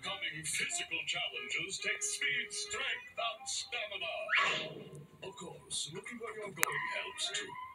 Overcoming physical challenges takes speed, strength, and stamina. Of course, looking where you're going helps too.